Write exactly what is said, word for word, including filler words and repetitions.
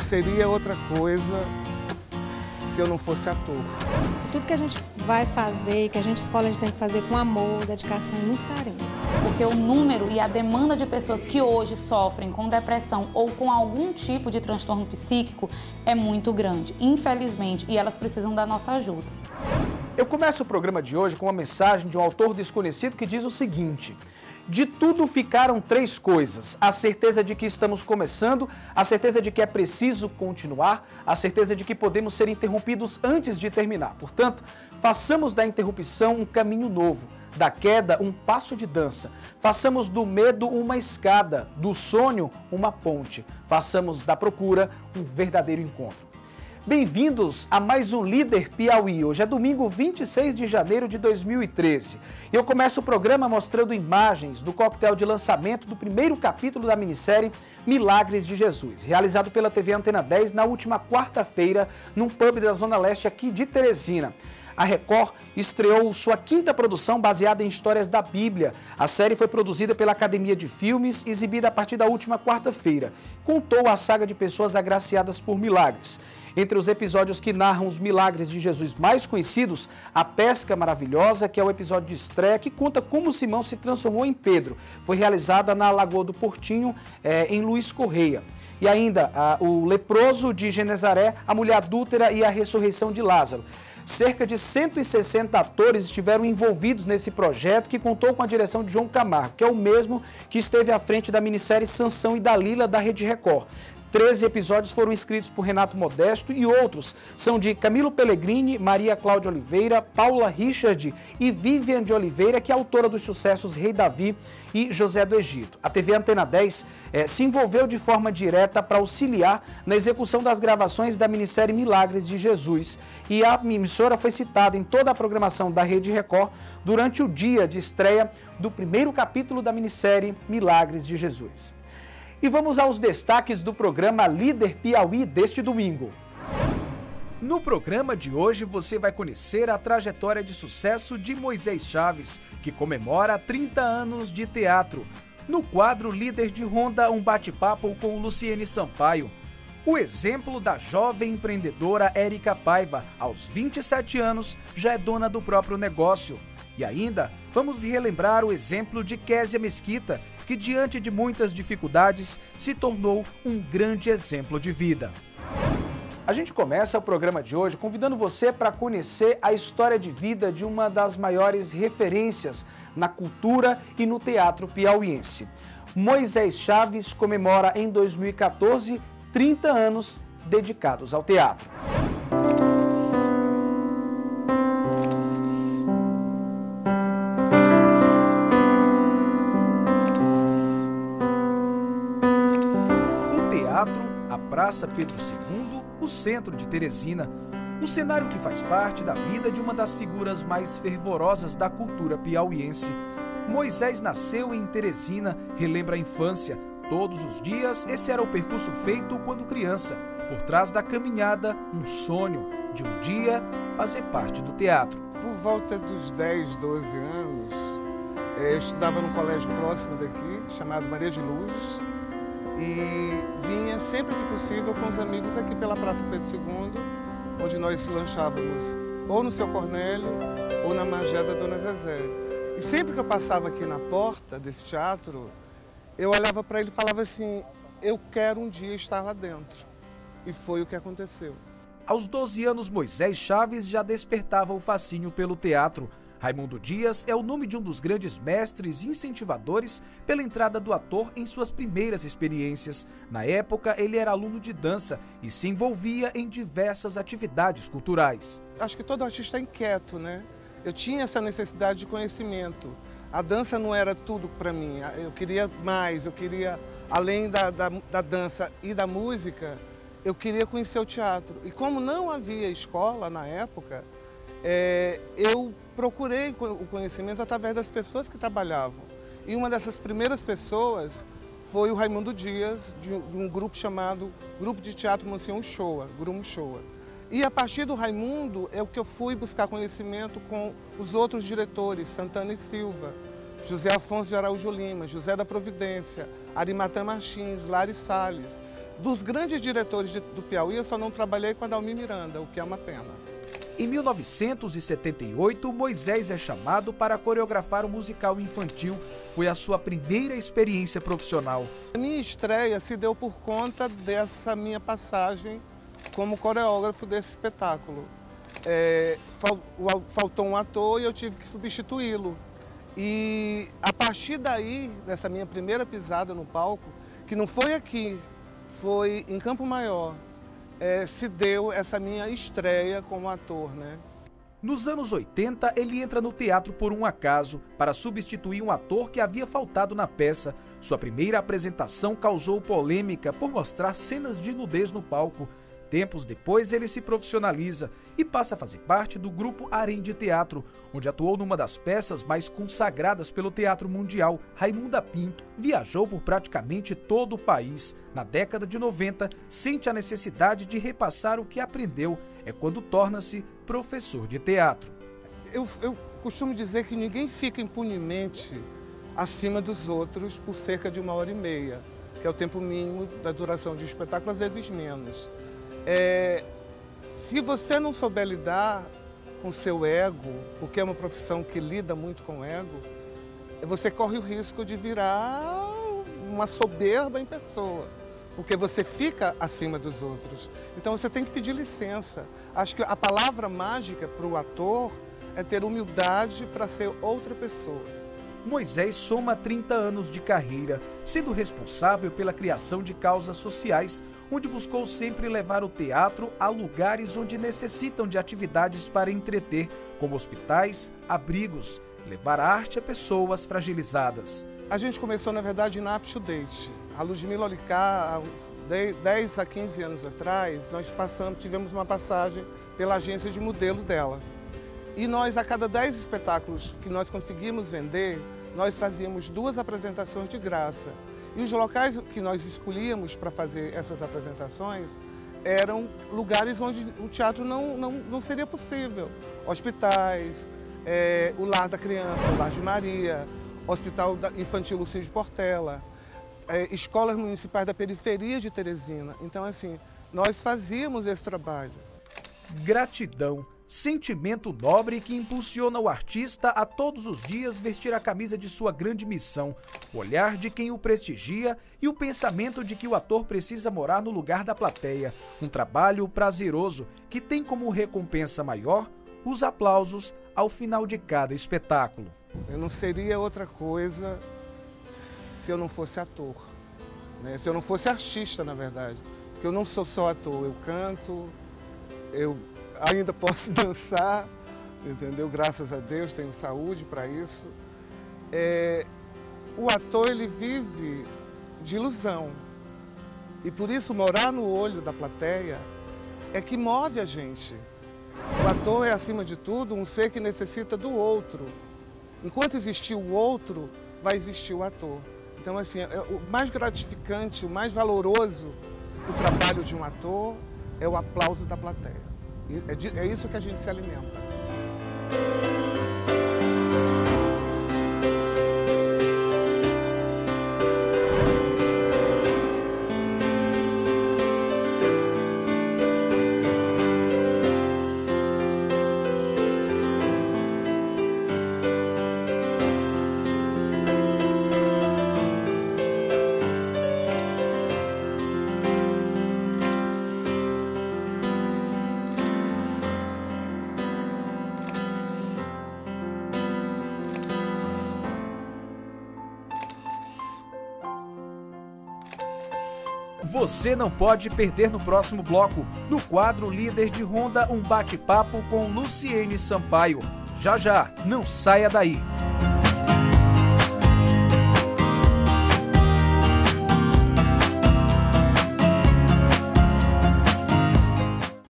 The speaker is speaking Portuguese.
seria outra coisa se eu não fosse ator. Tudo que a gente vai fazer, que a gente escolhe, a gente tem que fazer com amor, dedicação e muito carinho. Porque o número e a demanda de pessoas que hoje sofrem com depressão ou com algum tipo de transtorno psíquico é muito grande, infelizmente, e elas precisam da nossa ajuda. Eu começo o programa de hoje com uma mensagem de um autor desconhecido que diz o seguinte: de tudo ficaram três coisas: a certeza de que estamos começando, a certeza de que é preciso continuar, a certeza de que podemos ser interrompidos antes de terminar. Portanto, façamos da interrupção um caminho novo, da queda um passo de dança. Façamos do medo uma escada, do sonho uma ponte. Façamos da procura um verdadeiro encontro. Bem-vindos a mais um Líder Piauí. Hoje é domingo vinte e seis de janeiro de dois mil e treze. Eu começo o programa mostrando imagens do coquetel de lançamento do primeiro capítulo da minissérie Milagres de Jesus, realizado pela T V Antena dez na última quarta-feira, num pub da Zona Leste aqui de Teresina. A Record estreou sua quinta produção baseada em histórias da Bíblia. A série foi produzida pela Academia de Filmes, exibida a partir da última quarta-feira. Contou a saga de pessoas agraciadas por milagres. Entre os episódios que narram os milagres de Jesus mais conhecidos, a Pesca Maravilhosa, que é o episódio de estreia, que conta como Simão se transformou em Pedro. Foi realizada na Lagoa do Portinho, é, em Luiz Correia. E ainda a, o Leproso de Genezaré, a Mulher Adúltera e a Ressurreição de Lázaro. Cerca de cento e sessenta atores estiveram envolvidos nesse projeto, que contou com a direção de João Camargo, que é o mesmo que esteve à frente da minissérie Sansão e Dalila da Rede Record. Treze episódios foram escritos por Renato Modesto e outros são de Camilo Pellegrini, Maria Cláudia Oliveira, Paula Richard e Vivian de Oliveira, que é autora dos sucessos Rei Davi e José do Egito. A T V Antena dez eh, se envolveu de forma direta para auxiliar na execução das gravações da minissérie Milagres de Jesus, e a emissora foi citada em toda a programação da Rede Record durante o dia de estreia do primeiro capítulo da minissérie Milagres de Jesus. E vamos aos destaques do programa Líder Piauí deste domingo. No programa de hoje você vai conhecer a trajetória de sucesso de Moisés Chaves, que comemora trinta anos de teatro. No quadro Líder de Ronda, um bate-papo com Luciene Sampaio. O exemplo da jovem empreendedora Érica Paiva, aos vinte e sete anos, já é dona do próprio negócio. E ainda vamos relembrar o exemplo de Késia Mesquita, que diante de muitas dificuldades se tornou um grande exemplo de vida. A gente começa o programa de hoje convidando você para conhecer a história de vida de uma das maiores referências na cultura e no teatro piauiense. Moisés Chaves comemora em dois mil e quatorze trinta anos dedicados ao teatro. A Praça Pedro segundo, o centro de Teresina, um cenário que faz parte da vida de uma das figuras mais fervorosas da cultura piauiense. Moisés nasceu em Teresina, relembra a infância. Todos os dias, esse era o percurso feito quando criança. Por trás da caminhada, um sonho de um dia fazer parte do teatro. Por volta dos dez, doze anos, eu estudava num colégio próximo daqui, chamado Maria de Luz, e vinha sempre que possível com os amigos aqui pela Praça Pedro segundo, onde nós lanchávamos ou no Seu Cornélio ou na Magé da Dona Zezé. E sempre que eu passava aqui na porta desse teatro, eu olhava para ele e falava assim: eu quero um dia estar lá dentro. E foi o que aconteceu. Aos doze anos, Moisés Chaves já despertava o fascínio pelo teatro. Raimundo Dias é o nome de um dos grandes mestres e incentivadores pela entrada do ator em suas primeiras experiências. Na época, ele era aluno de dança e se envolvia em diversas atividades culturais. Acho que todo artista é inquieto, né? Eu tinha essa necessidade de conhecimento. A dança não era tudo para mim. Eu queria mais, eu queria, além da, da, da dança e da música, eu queria conhecer o teatro. E como não havia escola na época, é, eu procurei o conhecimento através das pessoas que trabalhavam. E uma dessas primeiras pessoas foi o Raimundo Dias, de um grupo chamado Grupo de Teatro Monsenhor Shoa, Grumo Shoa. E a partir do Raimundo é o que eu fui buscar conhecimento com os outros diretores, Santana e Silva, José Afonso de Araújo Lima, José da Providência, Arimatã Martins, Lari Salles. Dos grandes diretores de, do Piauí, eu só não trabalhei com a Dalmi Miranda, o que é uma pena. Em mil novecentos e setenta e oito, Moisés é chamado para coreografar o musical infantil. Foi a sua primeira experiência profissional. A minha estreia se deu por conta dessa minha passagem como coreógrafo desse espetáculo. É, faltou um ator e eu tive que substituí-lo. E a partir daí, dessa minha primeira pisada no palco, que não foi aqui, foi em Campo Maior, é, se deu essa minha estreia como ator, né? Nos anos oitenta, ele entra no teatro por um acaso, para substituir um ator que havia faltado na peça. Sua primeira apresentação causou polêmica por mostrar cenas de nudez no palco. Tempos depois, ele se profissionaliza e passa a fazer parte do grupo Harém de Teatro, onde atuou numa das peças mais consagradas pelo teatro mundial. Raimunda Pinto viajou por praticamente todo o país. Na década de noventa, sente a necessidade de repassar o que aprendeu. É quando torna-se professor de teatro. Eu, eu costumo dizer que ninguém fica impunemente acima dos outros por cerca de uma hora e meia, que é o tempo mínimo da duração de um espetáculo, às vezes menos. É, se você não souber lidar com seu ego, porque é uma profissão que lida muito com o ego, você corre o risco de virar uma soberba em pessoa, porque você fica acima dos outros. Então você tem que pedir licença. Acho que a palavra mágica para o ator é ter humildade para ser outra pessoa. Moisés soma trinta anos de carreira, sendo responsável pela criação de causas sociais, onde buscou sempre levar o teatro a lugares onde necessitam de atividades para entreter, como hospitais, abrigos, levar a arte a pessoas fragilizadas. A gente começou, na verdade, na Up to Date. A Ludmila Olicá, há dez a quinze anos atrás, nós passamos, tivemos uma passagem pela agência de modelo dela. E nós, a cada dez espetáculos que nós conseguimos vender, nós fazíamos duas apresentações de graça. E os locais que nós escolhíamos para fazer essas apresentações eram lugares onde o teatro não, não, não seria possível. Hospitais, é, o Lar da Criança, o Lar de Maria, Hospital Infantil Lucídio Portela, é, escolas municipais da periferia de Teresina. Então, assim, nós fazíamos esse trabalho. Gratidão. Sentimento nobre que impulsiona o artista a todos os dias vestir a camisa de sua grande missão, o olhar de quem o prestigia e o pensamento de que o ator precisa morar no lugar da plateia. Um trabalho prazeroso que tem como recompensa maior os aplausos ao final de cada espetáculo. Eu não seria outra coisa se eu não fosse ator, né? Se eu não fosse artista, na verdade. Porque eu não sou só ator, eu canto, eu ainda posso dançar, entendeu? Graças a Deus, tenho saúde para isso. É, o ator, ele vive de ilusão. E por isso, morar no olho da plateia é que move a gente. O ator é, acima de tudo, um ser que necessita do outro. Enquanto existir o outro, vai existir o ator. Então, assim, é, o mais gratificante, o mais valoroso do trabalho de um ator é o aplauso da plateia. É isso que a gente se alimenta. Você não pode perder no próximo bloco. No quadro Líder de Ronda, um bate-papo com Luciene Sampaio. Já já, não saia daí.